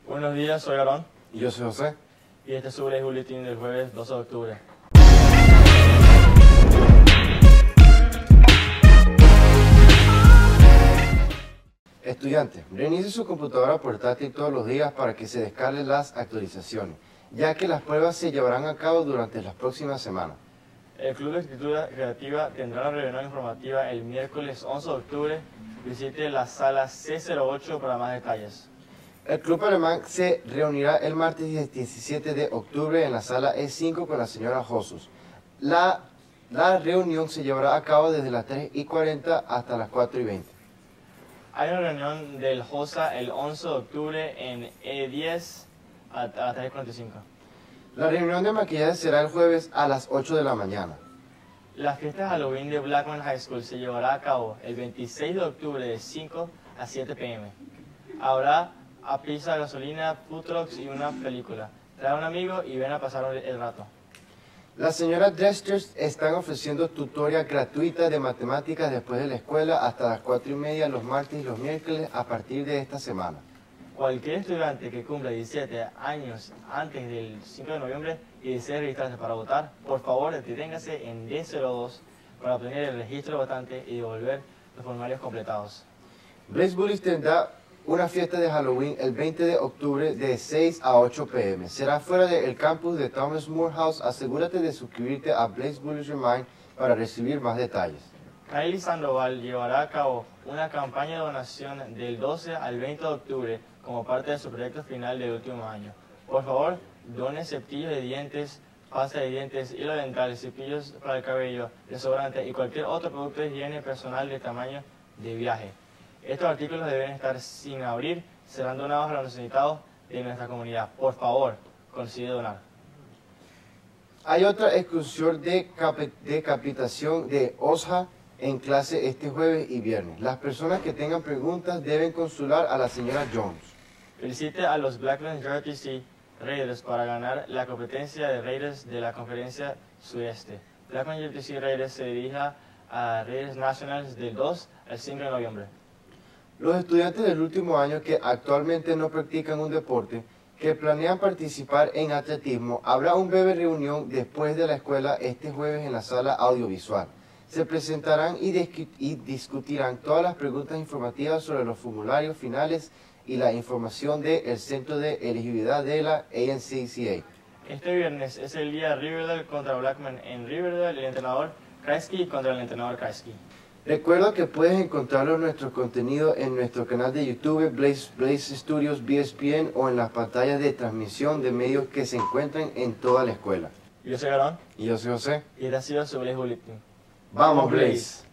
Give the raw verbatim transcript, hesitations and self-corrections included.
Buenos días, soy Aarón. Y yo soy José. Y este es su Blaze Bulletin del jueves doce de octubre. Estudiantes, reinicie su computadora portátil todos los días para que se descarguen las actualizaciones, ya que las pruebas se llevarán a cabo durante las próximas semanas. El Club de Escritura Creativa tendrá una reunión informativa el miércoles once de octubre. Visite la sala C cero ocho para más detalles. El Club Alemán se reunirá el martes diecisiete de octubre en la sala E cinco con la señora Josus. La, la reunión se llevará a cabo desde las tres y cuarenta hasta las cuatro y veinte. Hay una reunión del JOSA el once de octubre en E diez a, a las tres y cuarenta y cinco. La reunión de maquillaje será el jueves a las ocho de la mañana. La fiesta de Halloween de Blackman High School se llevará a cabo el veintiséis de octubre de cinco a siete p m Habrá a pizza, gasolina, food trucks y una película. Trae a un amigo y ven a pasar el rato. Las señoras Desters están ofreciendo tutoría gratuita de matemáticas después de la escuela hasta las cuatro y media los martes y los miércoles a partir de esta semana. Cualquier estudiante que cumpla diecisiete años antes del cinco de noviembre y desee registrarse para votar, por favor deténgase en D cero dos para obtener el registro de votante y devolver los formularios completados. Blaze Bullies tendrá una fiesta de Halloween el veinte de octubre de seis a ocho p m Será fuera del campus de Thomas More House. Asegúrate de suscribirte a Blaze Bullies Remind para recibir más detalles. Kylie Sandoval llevará a cabo una campaña de donación del doce al veinte de octubre como parte de su proyecto final del último año. Por favor, done cepillos de dientes, pasta de dientes, hilo dental, cepillos para el cabello, desodorante y cualquier otro producto de higiene personal de tamaño de viaje. Estos artículos deben estar sin abrir, serán donados a los necesitados de nuestra comunidad. Por favor, consigue donar. Hay otra excursión de, cap de capacitación de O S H A en clase este jueves y viernes. Las personas que tengan preguntas deben consular a la señora Jones. Felicite a los Blackman J T C Raiders para ganar la competencia de Raiders de la Conferencia Sudeste. Blackman J T C Raiders se dirija a Raiders Nationals del dos al cinco de noviembre. Los estudiantes del último año que actualmente no practican un deporte, que planean participar en atletismo, habrá un breve reunión después de la escuela este jueves en la sala audiovisual. Se presentarán y, y discutirán todas las preguntas informativas sobre los formularios finales y la información del Centro de Elegibilidad de la A N C C A. Este viernes es el día de Riverdale contra Blackman en Riverdale, el entrenador Kreisky contra el entrenador Kreisky. Recuerda que puedes encontrarlo nuestro contenido en nuestro canal de YouTube, Blaze, Blaze Studios B S P N, o en las pantallas de transmisión de medios que se encuentran en toda la escuela. Yo soy Aarón. Y yo soy José. Y este ha sido su Blaze Bulletin. ¡Vamos, Blaze!